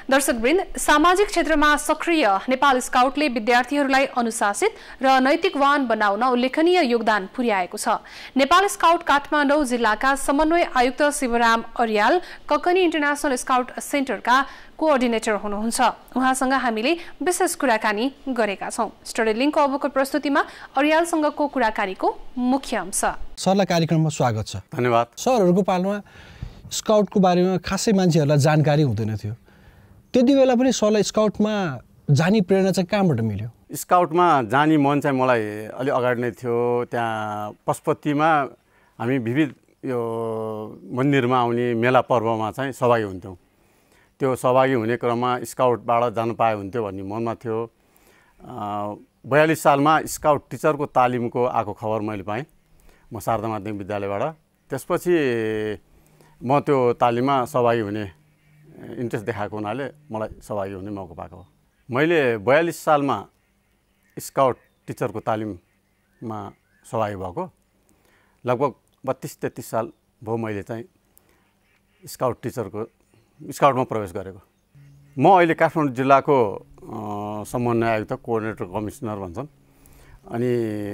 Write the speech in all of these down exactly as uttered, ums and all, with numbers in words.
दर्शकवृन्द, सामाजिक क्षेत्रमा सक्रिय नेपाल स्काउटले विद्यार्थीहरूलाई अनुशासित र नैतिकवान बनाउन उल्लेखनीय योगदान पुर्याएको छ। नेपाल स्काउट काठमाडौँ जिल्लाका समन्वय आयुक्त शिवराम अर्याल ककनी इन्टरनेसनल स्काउट सेन्टरका कोअर्डिनेटर हुनुहुन्छ। उहाँसँग हामीले विशेष कुराकानी गरेका छौँ। स्टडी लिङ्कको अबको प्रस्तुतिमा अर्यालसँगको कुराकानीको मुख्य अंश। सरलाई कार्यक्रममा स्वागत छ। धन्यवाद। सरहरूको पालमा स्काउटको बारेमा खासै मान्छेहरूलाई जानकारी हुँदैन थियो। त्यति बेला पनि सरलाई स्काउटमा जाने प्रेरणा चाहिँ कहाँबाट मिल्यो? स्काउटमा जाने मन चाहिँ मलाई अलि अगाडि नै थियो। त्यहाँ पशुपतिमा हामी विविध यो मन्दिरमा आउने मेला पर्वमा चाहिँ सहभागी हुन्थ्यौँ। त्यो सहभागी हुने क्रममा स्काउटबाट जान पाए हुन्थ्यो भन्ने मनमा थियो। बयालिस सालमा स्काउट टिचरको तालिमको आएको खबर मैले पाएँ म शारदा माध्यमिक विद्यालयबाट। त्यसपछि म त्यो तालिममा सहभागी हुने इन्ट्रेस्ट देखाएको हुनाले मलाई सहभागी हुने मौका पाएको हो। मैले बयालिस सालमा स्काउट टिचरको तालिममा सहभागी भएको। लगभग बत्तिस तेत्तिस साल भयो मैले चाहिँ स्काउट टिचरको स्काउटमा प्रवेश गरेको। म अहिले काठमाडौँ जिल्लाको समन्वय आयुक्त कोअर्डिनेटर कमिसनर भन्छन्। अनि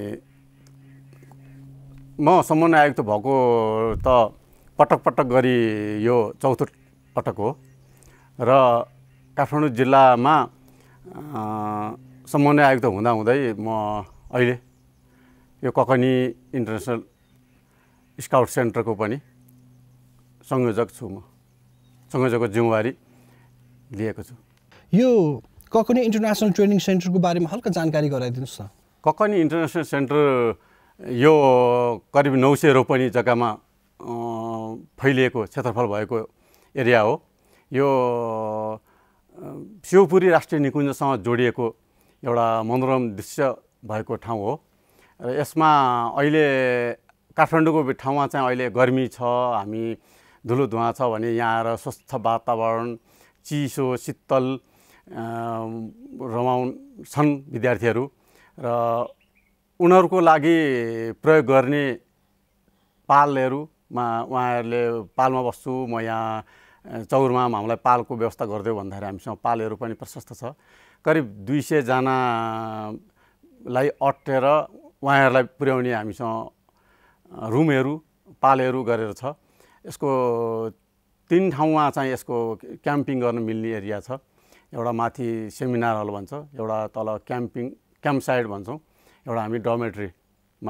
म समन्वय आयुक्त भएको त पटक पटक गरी यो चौथो पटक हो र काठमाडौँ जिल्लामा समन्वय आयुक्त हुँदाहुँदै म अहिले यो ककनी इन्टरनेसनल स्काउट सेन्टरको पनि संयोजक छु। म संयोजकको जिम्मेवारी लिएको छु। यो ककनी इन्टरनेसनल ट्रेनिङ सेन्टरको बारेमा हल्का जानकारी गराइदिनुहोस् न। ककनी इन्टरनेसनल सेन्टर यो करिब नौ सय रोपनी जग्गामा फैलिएको क्षेत्रफल भएको एरिया हो। यो शिवपुरी राष्ट्रिय निकुञ्जसँग जोडिएको एउटा मनोरम दृश्य भएको ठाउँ हो। र यसमा अहिले काठमाडौँको ठाउँमा चाहिँ अहिले गर्मी छ, हामी धुलो धुवा छ भने यहाँ आएर स्वस्थ वातावरण, चिसो शीतल रमाउन छन् विद्यार्थीहरू। र उनीहरूको लागि प्रयोग गर्ने पालहरूमा उहाँहरूले पालमा बस्छु म यहाँ चौरमा हामीलाई पालको व्यवस्था गरिदियो भन्दाखेरि हामीसँग पालहरू पनि प्रशस्त छ। करिब दुई सयजनालाई अटेर उहाँहरूलाई पुर्याउने हामीसँग रुमहरू पालहरू गरेर छ। यसको तिन ठाउँमा चाहिँ यसको क्याम्पिङ गर्न मिल्ने एरिया छ। एउटा माथि सेमिनार हल भन्छ, एउटा तल क्याम्पिङ क्याम्प साइट भन्छौँ, एउटा हामी डर्मेट्रीमा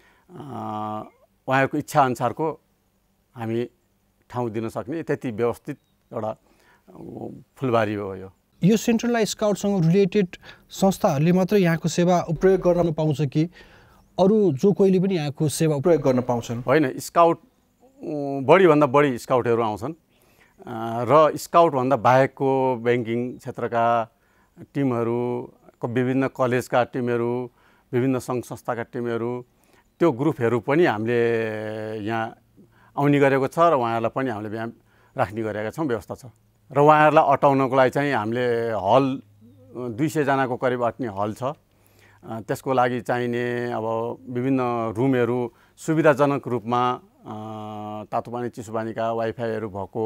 उहाँहरूको इच्छा अनुसारको हामी ठाउँ दिन सक्ने त्यति व्यवस्थित एउटा फुलबारी हो। यो यो सेन्ट्रललाई स्काउटसँग रिलेटेड संस्थाहरूले मात्र यहाँको सेवा प्रयोग गर्न पाउँछ कि अरू जो कोहीले पनि यहाँको सेवा प्रयोग गर्न पाउँछन्? होइन, स्काउट बढीभन्दा बढी स्काउटहरू आउँछन् र स्काउटभन्दा बाहेकको ब्याङ्किङ क्षेत्रका टिमहरू, विभिन्न कलेजका टिमहरू, विभिन्न सङ्घ संस्थाका टिमहरू, त्यो ग्रुपहरू पनि हामीले यहाँ आउने गरेको छ र उहाँहरूलाई पनि हामीले यहाँ राख्ने गरेका छौँ, व्यवस्था छ। र उहाँहरूलाई अटाउनको लागि चाहिँ हामीले हल दुई सयजनाको करिब अट्ने हल छ। त्यसको लागि चाहिने अब विभिन्न रुमहरू सुविधाजनक रूपमा तातो पानी चिसो पानीका वाइफाईहरू भएको,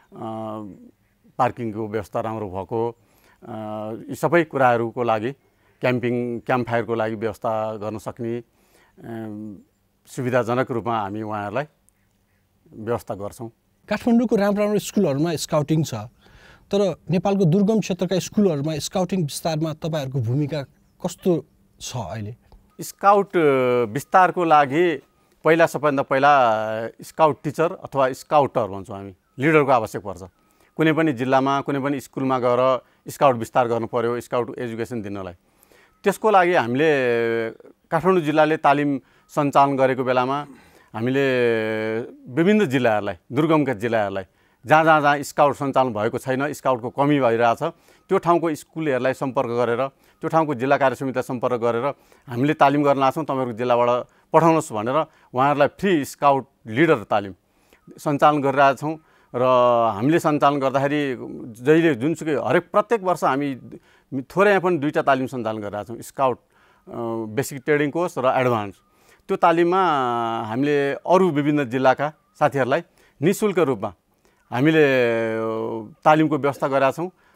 पार्किङको व्यवस्था राम्रो भएको, यी सबै कुराहरूको लागि क्याम्पिङ क्याम्प फायरको लागि व्यवस्था गर्न सक्ने सुविधाजनक रूपमा हामी उहाँहरूलाई व्यवस्था गर्छौँ। काठमाडौँको राम्रो राम्रो स्कुलहरूमा स्काउटिङ छ, तर नेपालको दुर्गम क्षेत्रका स्कुलहरूमा स्काउटिङ विस्तारमा तपाईँहरूको भूमिका कस्तो छ अहिले? स्काउट विस्तारको लागि पहिला सबैभन्दा पहिला स्काउट टिचर अथवा स्काउटर भन्छौँ हामी, लिडरको आवश्यक पर्छ। कुनै पनि जिल्लामा कुनै पनि स्कुलमा गएर स्काउट विस्तार गर्नु पर्यो स्काउट एजुकेसन दिनलाई। त्यसको लागि हामीले काठमाडौँ जिल्लाले तालिम सञ्चालन गरेको बेलामा हामीले विभिन्न जिल्लाहरूलाई, दुर्गमका जिल्लाहरूलाई जहाँ जहाँ जहाँ स्काउट सञ्चालन भएको छैन, स्काउटको कमी भइरहेछ, त्यो ठाउँको स्कुलहरूलाई सम्पर्क गरेर, त्यो ठाउँको जिल्ला कार्य समितिलाई सम्पर्क गरेर हामीले तालिम गर्न लाग्छौँ, तपाईँहरूको जिल्लाबाट पठाउनुहोस् भनेर उहाँहरूलाई फ्री स्काउट लिडर तालिम सञ्चालन गरिरहेछौँ। र हामीले सञ्चालन गर्दाखेरि जहिले जुनसुकै हरेक प्रत्येक वर्ष हामी थोरै पनि दुईवटा तालिम सञ्चालन गरिरहेछौँ, स्काउट बेसिक ट्रेनिङ कोर्स र एडभान्स। त्यो तालिममा हामीले अरू विभिन्न जिल्लाका साथीहरूलाई निःशुल्क रूपमा हामीले तालिमको व्यवस्था गरेका छौँ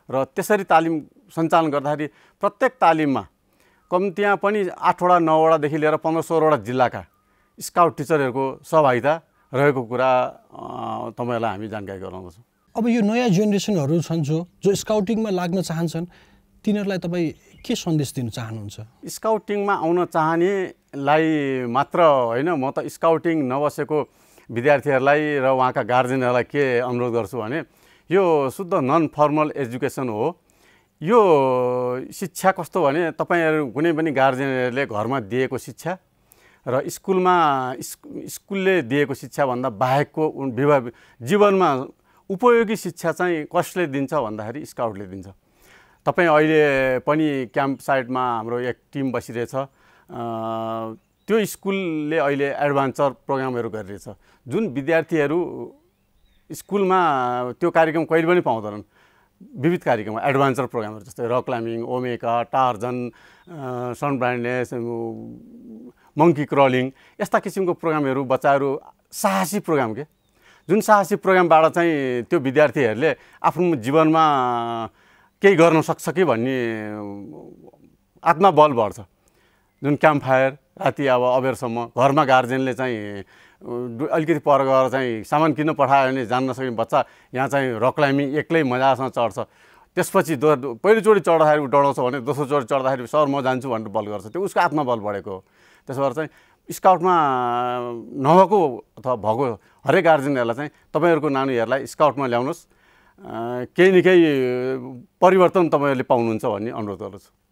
र त्यसरी तालिम सञ्चालन गर्दाखेरि प्रत्येक तालिममा कम्तीमा पनि आठवटा नौवटादेखि लिएर पन्ध्र सोह्रवटा जिल्लाका स्काउट टिचरहरूको सहभागिता रहेको कुरा तपाईँहरूलाई हामी जानकारी गराउँदछौँ। अब यो नयाँ जेनेरेसनहरू छन् जो जो स्काउटिङमा लाग्न चाहन्छन् तिनीहरूलाई तपाईँ के सन्देश दिन चाहनुहुन्छ? स्काउटिङमा आउन चाहनेलाई मात्र होइन, म त स्काउटिङ नबसेको विद्यार्थीहरूलाई र उहाँका गार्जेनहरूलाई के अनुरोध गर्छु भने यो शुद्ध नन फर्मल एजुकेसन हो। यो शिक्षा कस्तो भने तपाईँहरू कुनै पनि गार्जेनहरूले घरमा दिएको शिक्षा र स्कुलमा स्कुलले दिएको शिक्षाभन्दा बाहेकको जीवनमा उपयोगी शिक्षा चाहिँ कसले दिन्छ भन्दाखेरि स्काउटले दिन्छ। तपाईँ अहिले पनि क्याम्प साइटमा हाम्रो एक टिम बसिरहेछ, त्यो स्कुलले अहिले एडभान्चर प्रोग्रामहरू गरिरहेछ। जुन विद्यार्थीहरू स्कुलमा त्यो कार्यक्रम कहिले पनि पाउँदैनन्, विविध कार्यक्रम एडभान्चर प्रोग्रामहरू जस्तै रक क्लाइम्बिङ, ओमेका, Tarzan, sun blindness, monkey crawling, यस्ता किसिमको प्रोग्रामहरू बच्चाहरू साहसी प्रोग्राम के जुन साहसी प्रोग्रामबाट चाहिँ त्यो विद्यार्थीहरूले आफ्नो जीवनमा केही गर्न सक्छ कि भन्ने आत्मबल बढ्छ। जुन क्याम्प फायर राति अब अबेरसम्म घरमा गार्जेनले चाहिँ अलिकति पर गएर चाहिँ सामान किन्न पठायो भने जान्न सक्ने बच्चा यहाँ चाहिँ रक क्लाइम्बिङ एक्लै मजासँग चढ्छ। त्यसपछि दो पहिलोचोटि चढ्दाखेरि डराउँछ भने दोस्रोचोटि चढ्दाखेरि सर म जान्छु भनेर बल गर्छ, त्यो उसको आत्मबल बढेको हो। त्यसो भएर चाहिँ स्काउटमा नभएको अथवा भएको हरेक गार्जेनहरूलाई चाहिँ तपाईँहरूको नानीहरूलाई स्काउटमा ल्याउनुहोस्, केही न केही परिवर्तन तपाईँहरूले पाउनुहुन्छ भन्ने अनुरोध गर्दछु।